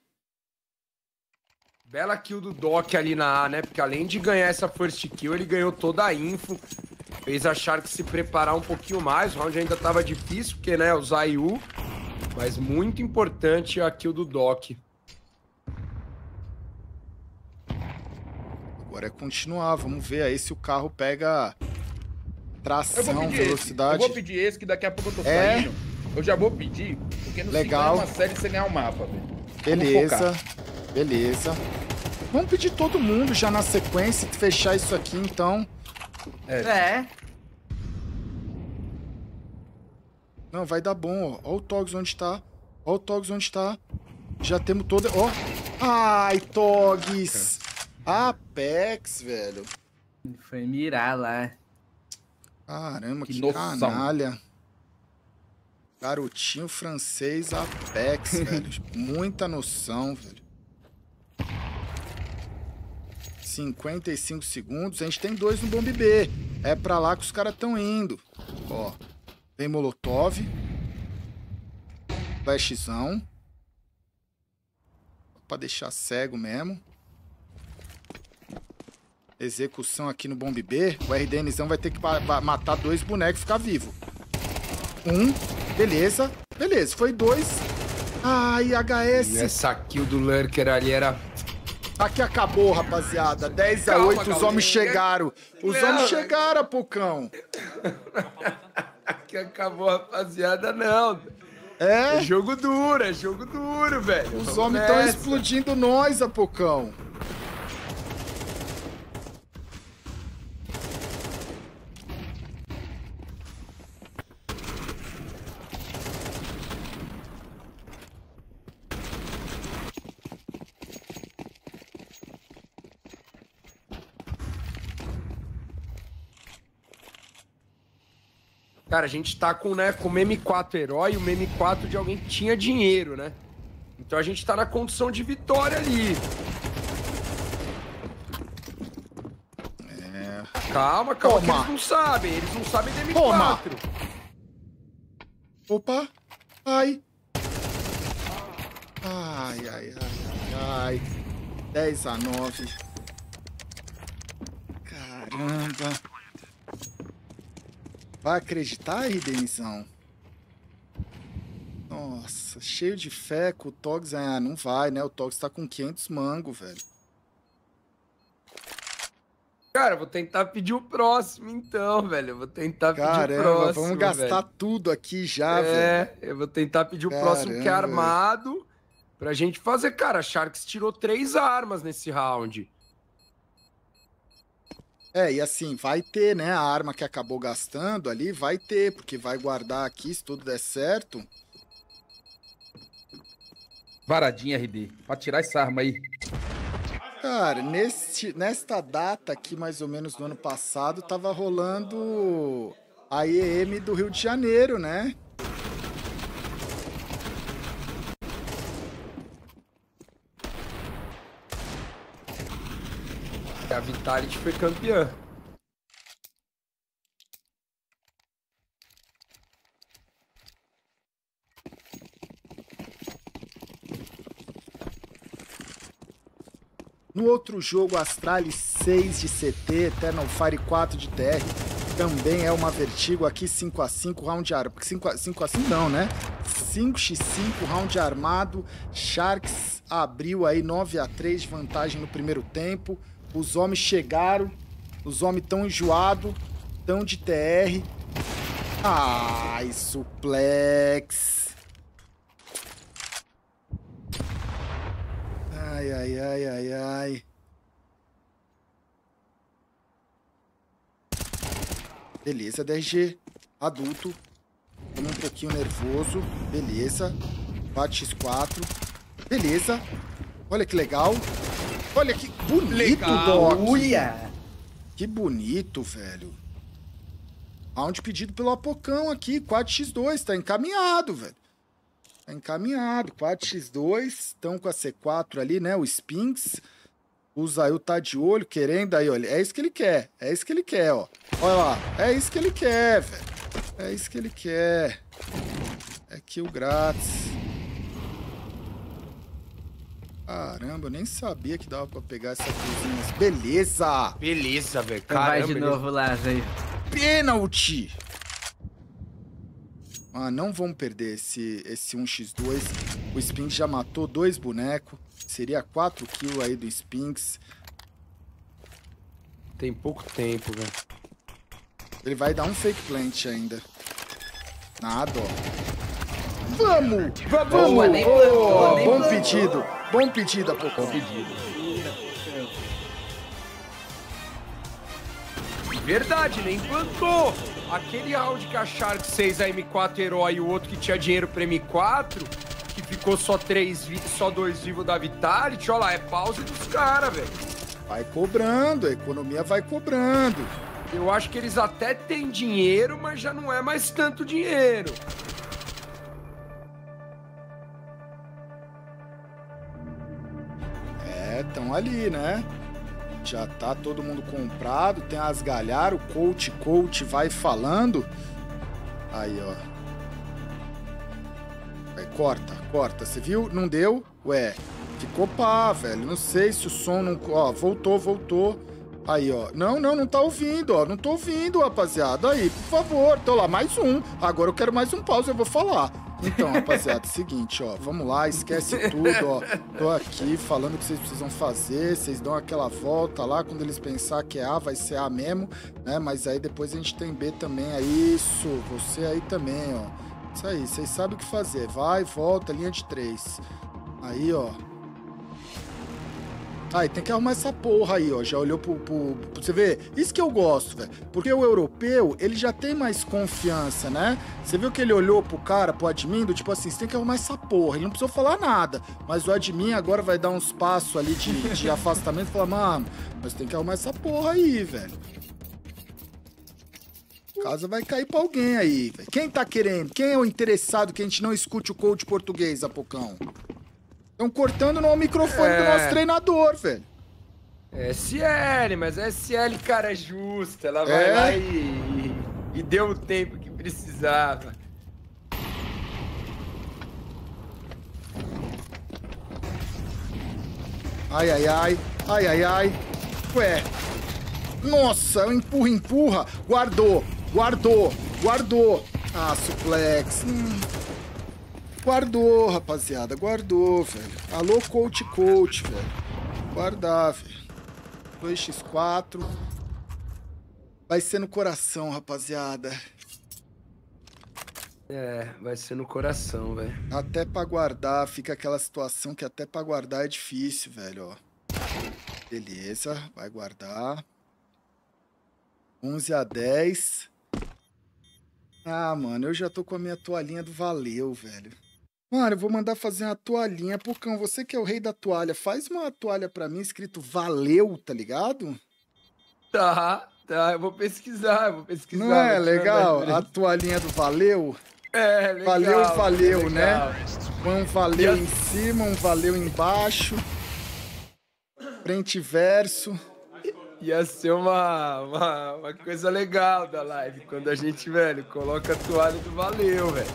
Bela kill do Doc ali na A, né? Porque além de ganhar essa first kill, ele ganhou toda a info. Fez a Sharks se preparar um pouquinho mais. O round ainda tava difícil, porque, né, o Zayu. Mas muito importante a kill do Doc. Agora é continuar. Vamos ver aí se o carro pega tração, velocidade. Eu vou pedir esse, que daqui a pouco eu tô É? saindo. Eu já vou pedir, porque no Legal. 5 é uma série sem ganhar o mapa, velho. Beleza, beleza. Vamos pedir todo mundo já na sequência, fechar isso aqui, então. É. Não, vai dar bom, ó. Ó o Togs onde tá. Ó o Togs onde tá. Já temos toda... Ó. Ai, Togs. Apex, velho. Ele foi mirar lá. Caramba, Que que noção. canalha. Garotinho francês Apex, velho. Muita noção, velho. 55 segundos. A gente tem 2 no bombe B. É pra lá que os caras estão indo. Ó. Tem Molotov. Flashzão. Pra deixar cego mesmo. Execução aqui no bombe B. O RDNzão vai ter que matar 2 bonecos e ficar vivo. 1. Beleza. Beleza. Foi 2. Ai, HS. Essa kill do Lurker ali era... Aqui acabou, rapaziada. 10-8, Calma, os calma. homens chegaram. Os homens chegaram, Pucão. Que acabou, rapaziada, não. É? É jogo duro, velho. Os homens estão explodindo nós, Apocão. Cara, a gente tá com, né, com o M4 herói e o M4 de alguém que tinha dinheiro, né? Então a gente tá na condição de vitória ali. Calma, calma, que Toma. eles não sabem do M4. Toma. Opa. Ai. Ai, ai, ai, ai. 10-9. Caramba. Vai acreditar, Ridenizão? Nossa, cheio de fé com o Togs. Ah, não vai, né? O Togs tá com 500 mango, velho. Cara, vou tentar pedir o próximo, então, velho. Eu vou tentar pedir o Caramba, próximo, vamos gastar velho. tudo aqui já, velho. É, eu vou tentar pedir o próximo que é Caramba, armado. pra gente fazer. Cara, a Sharks tirou 3 armas nesse round. É, e assim, vai ter, né, a arma que acabou gastando ali, vai ter, porque vai guardar aqui se tudo der certo. Varadinha, RD, pra tirar essa arma aí. Cara, nesta data aqui, mais ou menos do ano passado, tava rolando a IEM do Rio de Janeiro, né? A Vitality foi campeã. No outro jogo, Astralis 6 de CT, Eternal Fire 4 de TR, também é uma Vertigo aqui 5x5 round armado. 5x5 não, né? 5x5 round armado. Sharks abriu aí 9x3 de vantagem no primeiro tempo. Os homens chegaram, os homens tão enjoados, tão de TR. Ai, suplex. Ai, ai, ai, ai, ai. Beleza, DRG. Adulto. Tamo um pouquinho nervoso. Beleza. 4x4. Beleza. Olha que legal. Olha que bonito, Doc. Uia! Que bonito, velho. Round pedido pelo Apocão aqui. 4x2. Tá encaminhado, velho. Tá encaminhado. 4x2. Estão com a C4 ali, né? O Spinks. O Zayu tá de olho, querendo aí, olha. É isso que ele quer. É isso que ele quer, ó. Olha lá. É isso que ele quer, velho. É isso que ele quer. É kill grátis. Caramba, eu nem sabia que dava pra pegar essa coisinha. Beleza! Beleza, velho. Vai de novo lá, velho. Pênalti! Ah, não vamos perder esse 1x2. O Spinks já matou 2 bonecos. Seria 4 kills aí do Spinks. Tem pouco tempo, velho. Ele vai dar um fake plant ainda. Nada, ó. Vamos! Vamos! Oh, bom pedido! Bom pedido, Apocão. Bom pedido. Verdade, nem plantou. Aquele round que a Sharks fez a M4 herói e o outro que tinha dinheiro pra M4, que ficou só 2 vivos da Vitality, olha lá, é pause dos caras, velho. Vai cobrando, a economia vai cobrando. Eu acho que eles até têm dinheiro, mas já não é mais tanto dinheiro. É, estão ali, né? Já tá todo mundo comprado, tem as galharas, o coach vai falando. Aí, ó. Aí, corta, você viu? Não deu? Ué, ficou pá, velho. Não sei se o som não... Ó, voltou. Aí, ó. Não tá ouvindo, ó. Não tô ouvindo, rapaziada. Aí, por favor, tô lá, mais um. Agora eu quero mais um pause, eu vou falar. Então, rapaziada, seguinte, ó, vamos lá, esquece tudo, ó. Tô aqui falando o que vocês precisam fazer, vocês dão aquela volta lá, quando eles pensar que é A, vai ser A mesmo, né? Mas aí depois a gente tem B também, é isso, você aí também, ó. Isso aí, vocês sabem o que fazer, vai, volta, linha de 3. Aí, ó. Aí, tem que arrumar essa porra aí, ó. Já olhou pro... Você vê? Isso que eu gosto, velho. Porque o europeu, ele já tem mais confiança, né? Você viu que ele olhou pro cara, pro admin, do tipo assim, você tem que arrumar essa porra. Ele não precisou falar nada. Mas o admin agora vai dar uns passos ali de afastamento e falar, mano, mas tem que arrumar essa porra aí, velho. A casa vai cair pra alguém aí, velho. Quem tá querendo? Quem é o interessado que a gente não escute o coach português, Apocão? Estão cortando no microfone do nosso treinador, velho. SL, mas a SL, cara, é justa. Ela vai lá e deu o tempo que precisava. Ai. Ué. Nossa, empurra. Guardou. Ah, suplex. Guardou, rapaziada. Guardou, velho. Alô, coach, velho. Guardar, velho. 2x4. Vai ser no coração, rapaziada. Vai ser no coração, velho. Até pra guardar, fica aquela situação que até pra guardar é difícil, velho, ó. Beleza, vai guardar. 11-10. Ah, mano, eu já tô com a minha toalhinha do Valeu, velho. Mano, eu vou mandar fazer uma toalhinha. Pucão, você que é o rei da toalha, faz uma toalha pra mim escrito Valeu, tá ligado? Tá, eu vou pesquisar, Não é legal? A toalhinha do Valeu? É, legal. Valeu, legal. Né? Um valeu em cima, um valeu embaixo. Frente e verso. Ia ser uma coisa legal da live, quando a gente, velho, coloca a toalha do Valeu, velho.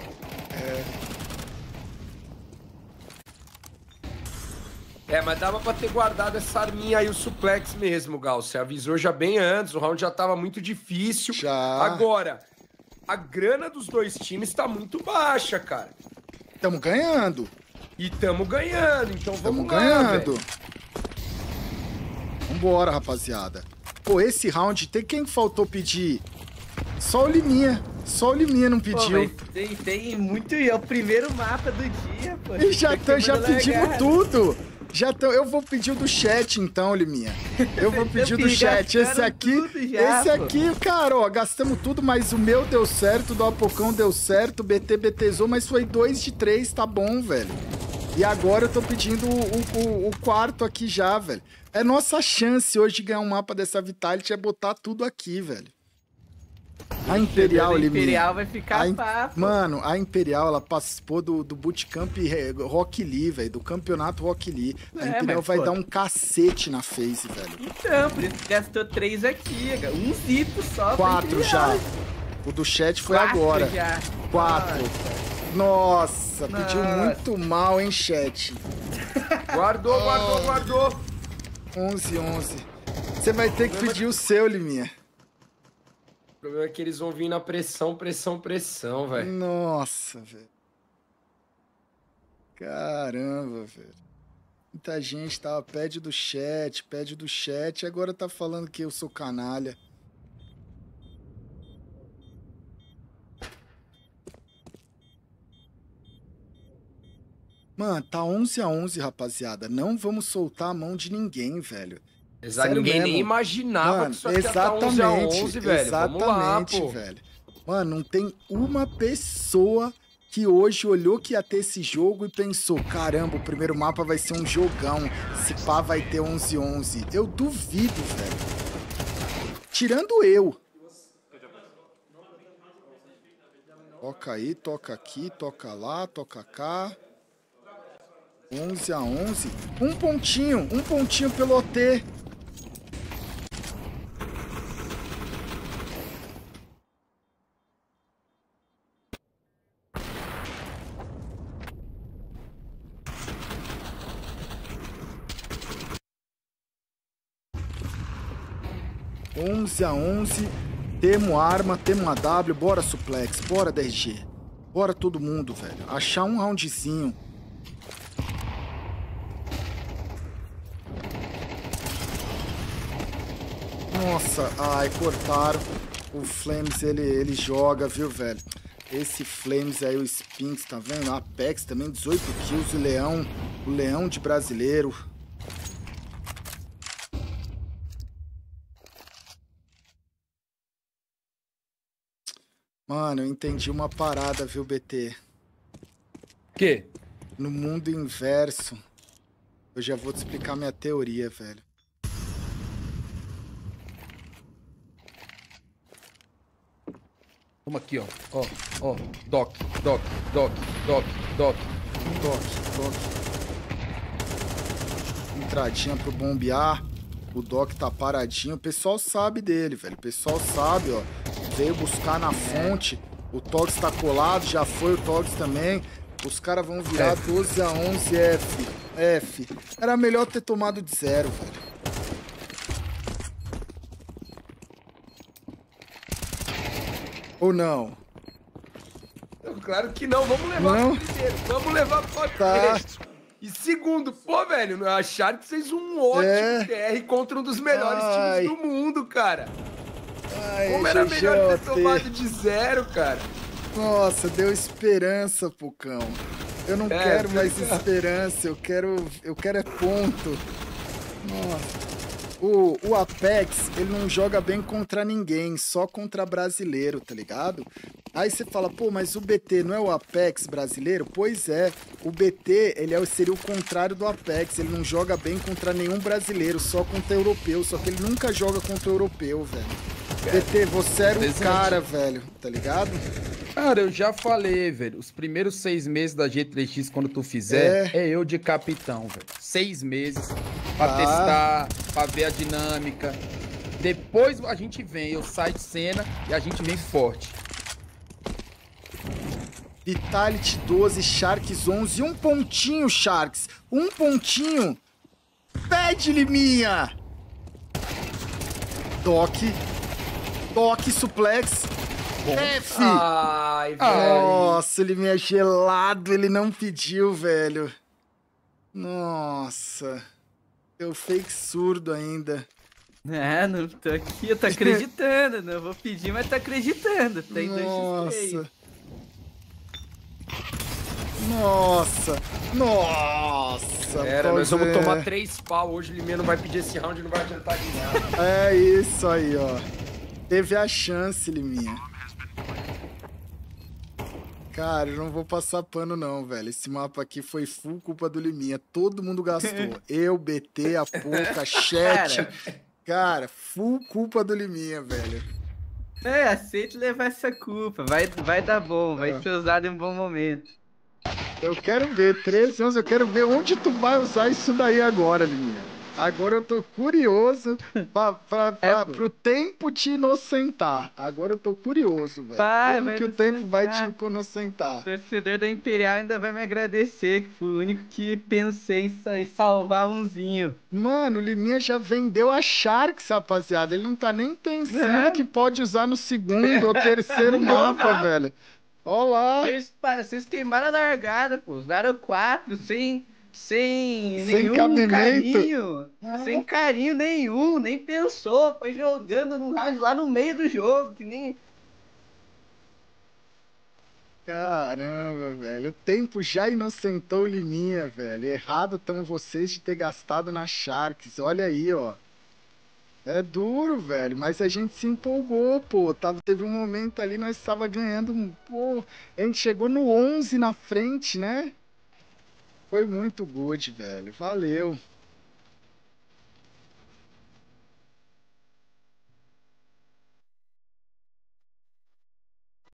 Mas dava pra ter guardado essa arminha aí, o suplex mesmo, Gal. Você avisou já bem antes, o round já tava muito difícil. Já. Agora, a grana dos dois times tá muito baixa, cara. Tamo ganhando. E tamo ganhando, então vamos lá, ganhando. Véio. Vambora, rapaziada. Pô, esse round, tem quem faltou pedir? Só o Liminha. Só o Liminha não pediu. Pô, tem muito... É o primeiro mapa do dia, pô. E já pedimos tudo. Eu vou pedir o do chat, então, Liminha. Eu vou pedir o do chat. Esse aqui, cara, ó, gastamos tudo, mas o meu deu certo, o do Apocão deu certo, o BTzou, mas foi 2 de 3, tá bom, velho. E agora eu tô pedindo o quarto aqui já, velho. É nossa chance hoje de ganhar um mapa dessa Vitality, é botar tudo aqui, velho. A Imperial, Liminha. A Imperial vai ficar papo. Mano, a Imperial, ela participou do Bootcamp Rock Lee, velho. Do campeonato Rock Lee. A Imperial vai dar um cacete na FaZe, velho. Então, por isso gastou 3 aqui. Um zito só. 4 já. O do chat foi 4 agora. Já. 4. Nossa, pediu muito mal, hein, chat. Guardou. 11. Você vai ter que pedir o seu, Liminha. O problema é que eles vão vir na pressão, velho. Nossa, velho. Caramba, velho. Muita gente tava, pede do chat, agora tá falando que eu sou canalha. Mano, tá 11-11, rapaziada. Não vamos soltar a mão de ninguém, velho. Exato, ninguém nem imaginava, mano, que isso aqui ia tá 11-11, velho. Exatamente, vamos lá, velho. Mano, não tem uma pessoa que hoje olhou que ia ter esse jogo e pensou, caramba, o primeiro mapa vai ser um jogão, esse pá vai ter 11-11. Eu duvido, velho. Tirando eu. Toca aí, toca aqui, toca lá, toca cá. 11-11. Um pontinho pelo OT. (11 a 11). Temos arma, temos AW. Bora, suplex. Bora, DRG. Bora todo mundo, velho. Achar um roundzinho. Nossa, ai, cortaram. O Flames, ele joga, viu, velho? Esse Flames aí, o Spinks, tá vendo? A Apex também, 18 kills. O Leão de brasileiro. Mano, eu entendi uma parada, viu, BT? Quê? No mundo inverso, eu já vou te explicar minha teoria, velho. Vamos aqui, ó. Doc. Entradinha pro bombear. O Doc tá paradinho. O pessoal sabe dele, velho. O pessoal sabe, ó. Veio buscar na fonte. O Togs tá colado. Já foi o Togs também. Os caras vão virar 12 a 11 F. Era melhor ter tomado de 0, velho. Ou não? Claro que não. Vamos levar pro primeiro. Vamos levar pro primeiro. E segundo, pô, velho, a Sharks fez um ótimo TR contra um dos melhores times do mundo, cara. Como era melhor ter tomado de 0, cara? Nossa, deu esperança, Pucão. Eu não quero mais esperança, eu quero é ponto. Nossa. O Apex, ele não joga bem contra ninguém, só contra brasileiro, tá ligado? Aí você fala, pô, mas o BT não é o Apex brasileiro? Pois é, o BT, seria o contrário do Apex, ele não joga bem contra nenhum brasileiro, só contra europeu, só que ele nunca joga contra europeu, velho. BT, você era o cara, velho, tá ligado? Cara, eu já falei, velho. Os primeiros 6 meses da G3X, quando tu fizer, é eu de capitão, velho. 6 meses pra testar, pra ver a dinâmica. Depois a gente vem, eu saio de cena e a gente vem forte. Vitality 12, Sharks 11 e um pontinho, Sharks. Um pontinho. Pede, Liminha. Toque, suplex. F! Ai, velho. Nossa, ele me é gelado, ele não pediu, velho. Nossa. Deu fake surdo ainda. Não tô aqui, eu tô acreditando. Não vou pedir, mas tô acreditando. Tem 2 Nossa. Nossa. Nossa. Nós vamos tomar 3 pau. Hoje o Liminha não vai pedir esse round, não vai adiantar de nada. É isso aí, ó. Teve a chance, Liminha. Cara, eu não vou passar pano não, velho. Esse mapa aqui foi full culpa do Liminha. Todo mundo gastou. Eu, BT, a Pouca, chat. Cara, full culpa do Liminha, velho. Aceite levar essa culpa. Vai dar bom, vai ser usado em um bom momento. Eu quero ver, 13 anos, eu quero ver onde tu vai usar isso daí agora, Liminha. Agora eu tô curioso pro tempo te inocentar. Agora eu tô curioso, velho. Como que o tempo vai te inocentar? O torcedor da Imperial ainda vai me agradecer, que fui o único que pensei em salvar umzinho. Mano, o Liminha já vendeu a Sharks, rapaziada. Ele não tá nem pensando que pode usar no segundo ou terceiro mapa, velho. Olá! Vocês queimaram a largada, pô. Usaram 4 sem nenhum cabimento. carinho. Sem carinho nenhum, nem pensou. Foi jogando no rádio lá no meio do jogo, que nem... Caramba, velho. O tempo já inocentou o Liminha, velho. Errado estão vocês de ter gastado na Sharks. Olha aí, ó. É duro, velho, mas a gente se empolgou, pô. Teve um momento ali, nós estava ganhando, pô. A gente chegou no 11 na frente, né? Foi muito good, velho. Valeu.